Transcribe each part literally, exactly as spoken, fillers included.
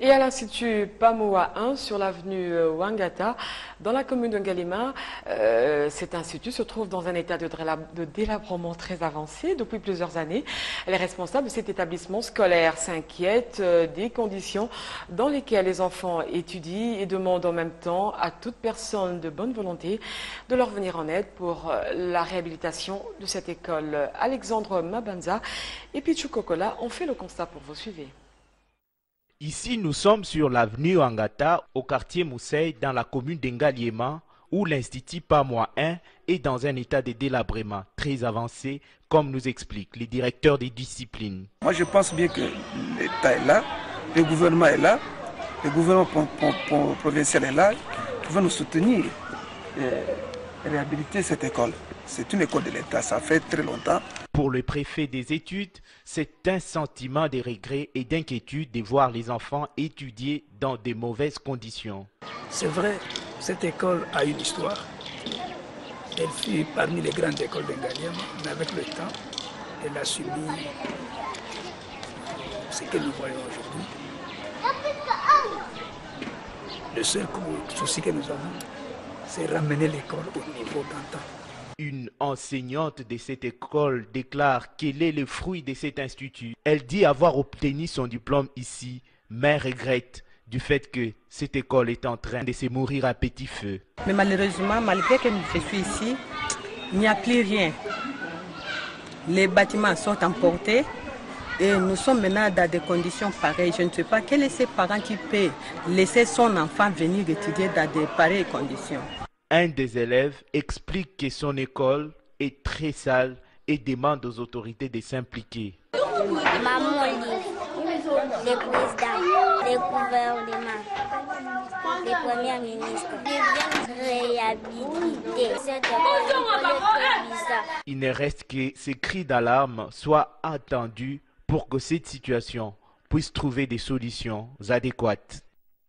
Et à l'Institut Pamoa un sur l'avenue Wangata, dans la commune de Ngalima, euh, cet institut se trouve dans un état de, de délabrement très avancé depuis plusieurs années. Les responsables de cet établissement scolaire s'inquiètent euh, des conditions dans lesquelles les enfants étudient et demandent en même temps à toute personne de bonne volonté de leur venir en aide pour euh, la réhabilitation de cette école. Alexandre Mabanza et Pichu Kokola ont fait le constat pour vous suivre. Ici, nous sommes sur l'avenue Wangata, au quartier Mousseï, dans la commune d'Engaliema, où l'Institut Pamoa un est dans un état de délabrement très avancé, comme nous explique le directeur des disciplines. Moi, je pense bien que l'État est là, le gouvernement est là, le gouvernement provincial est là, qui va nous soutenir et réhabiliter cette école. C'est une école de l'État, ça fait très longtemps. Pour le préfet des études, c'est un sentiment de regret et d'inquiétude de voir les enfants étudier dans de mauvaises conditions. C'est vrai, cette école a une histoire. Elle fut parmi les grandes écoles d'Engaliema, mais avec le temps, elle a subi ce que nous voyons aujourd'hui. Le seul souci que nous avons, c'est ramener l'école au niveau d'antan. Une enseignante de cette école déclare qu'elle est le fruit de cet institut. Elle dit avoir obtenu son diplôme ici, mais regrette du fait que cette école est en train de se mourir à petit feu. Mais malheureusement, malgré que je suis ici, il n'y a plus rien. Les bâtiments sont emportés et nous sommes maintenant dans des conditions pareilles. Je ne sais pas quels sont ces parents qui peuvent laisser son enfant venir étudier dans de pareilles conditions. Un des élèves explique que son école est très sale et demande aux autorités de s'impliquer. Maman lit, les présidents, les gouvernements, les premiers ministres, ils viennent réhabiliter cette école. Il ne reste que ces cris d'alarme soient attendus pour que cette situation puisse trouver des solutions adéquates.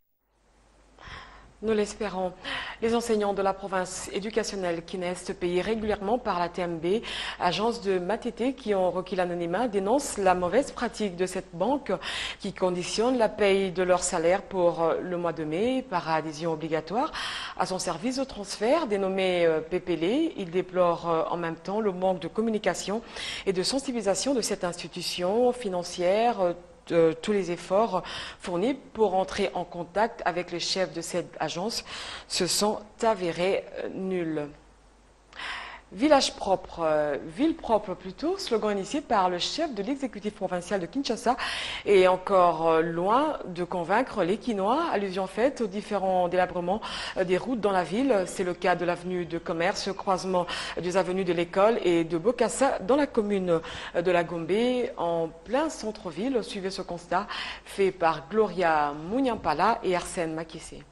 Nous l'espérons. Les enseignants de la province éducationnelle Kines, payés régulièrement par la T M B, agence de Matete qui ont requis l'anonymat, dénoncent la mauvaise pratique de cette banque qui conditionne la paye de leur salaire pour le mois de mai par adhésion obligatoire à son service de transfert dénommé P P L E. Ils déplorent en même temps le manque de communication et de sensibilisation de cette institution financière. De tous les efforts fournis pour entrer en contact avec les chefs de cette agence se sont avérés nuls. Village propre, euh, ville propre plutôt, slogan initié par le chef de l'exécutif provincial de Kinshasa est encore euh, loin de convaincre les Quinois. Allusion faite aux différents délabrements euh, des routes dans la ville. C'est le cas de l'avenue de Commerce, le croisement des avenues de l'école et de Bokassa dans la commune de la Gombe, en plein centre-ville. Suivez ce constat fait par Gloria Mouniampala et Arsène Makissé.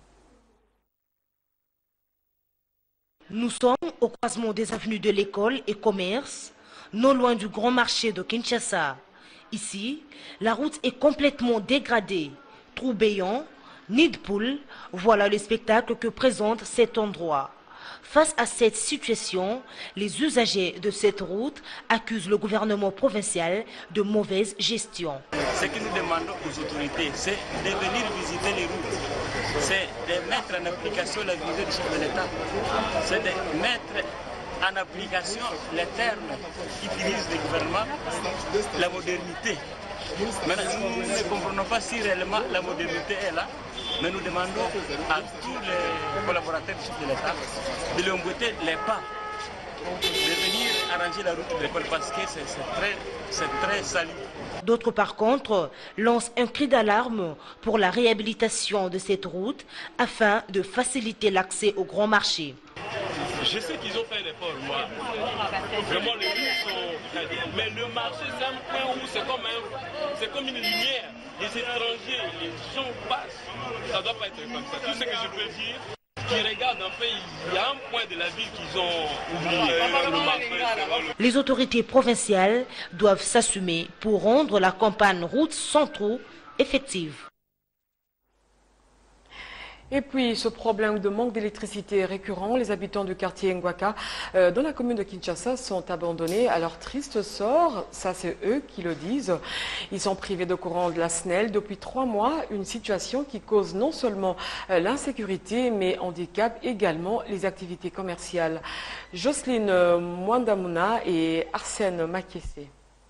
Nous sommes au croisement des avenues de l'école et commerce, non loin du grand marché de Kinshasa. Ici, la route est complètement dégradée. Trous béants, nid de poules, voilà le spectacle que présente cet endroit. Face à cette situation, les usagers de cette route accusent le gouvernement provincial de mauvaise gestion. Ce que nous demandons aux autorités, c'est de venir visiter les routes. C'est de mettre en application la vision du chef de l'État. C'est de mettre en application les termes qu'utilise le gouvernement, la modernité. Maintenant, nous ne comprenons pas si réellement la modernité est là, mais nous demandons à tous les collaborateurs du chef de l'État de lui emboîter les pas, de venir arranger la route de l'école parce que c'est très, c'est très sali. D'autres, par contre, lancent un cri d'alarme pour la réhabilitation de cette route afin de faciliter l'accès au grand marché. Je sais qu'ils ont fait l'effort, moi. Vraiment, les rues sont... Mais le marché, c'est un point où c'est comme, un... c'est comme une lumière. Les étrangers, les gens passent. Ça ne doit pas être comme ça. Tout ce que je peux dire, qui regardent un pays, il y a un point de la ville qu'ils ont oublié. Le marché. Les autorités provinciales doivent s'assumer pour rendre la campagne route sans trou effective. Et puis, ce problème de manque d'électricité est récurrent. Les habitants du quartier Ngwaka, euh, dans la commune de Kinshasa, sont abandonnés à leur triste sort. Ça, c'est eux qui le disent. Ils sont privés de courant de la S N E L depuis trois mois. Une situation qui cause non seulement euh, l'insécurité, mais handicape également les activités commerciales. Jocelyne Mwandamuna et Arsène Makessé.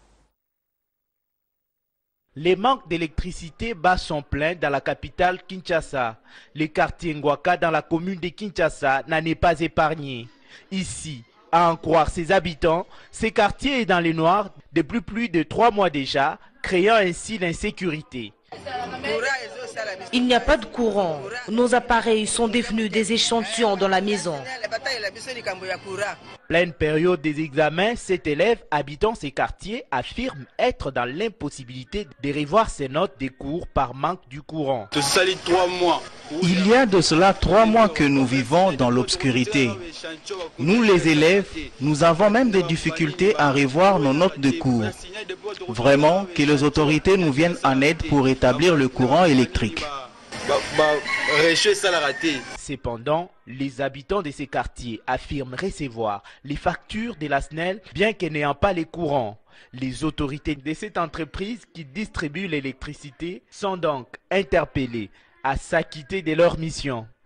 Les manques d'électricité bat son plein dans la capitale Kinshasa. Le quartier Ngwaka dans la commune de Kinshasa n'en est pas épargné. Ici, à en croire ses habitants, ce quartier est dans les noirs depuis plus de trois mois déjà, créant ainsi l'insécurité. Il n'y a pas de courant. Nos appareils sont devenus des échantillons dans la maison. Pleine période des examens, cet élève habitant ces quartiers affirme être dans l'impossibilité de revoir ses notes des cours par manque du courant. Il y a de cela trois mois que nous vivons dans l'obscurité. Nous les élèves, nous avons même des difficultés à revoir nos notes de cours. Vraiment que les autorités nous viennent en aide pour établir le courant électrique. Cependant, les habitants de ces quartiers affirment recevoir les factures de la S N E L bien que n'ayant pas les courants. Les autorités de cette entreprise qui distribue l'électricité sont donc interpellées à s'acquitter de leur mission.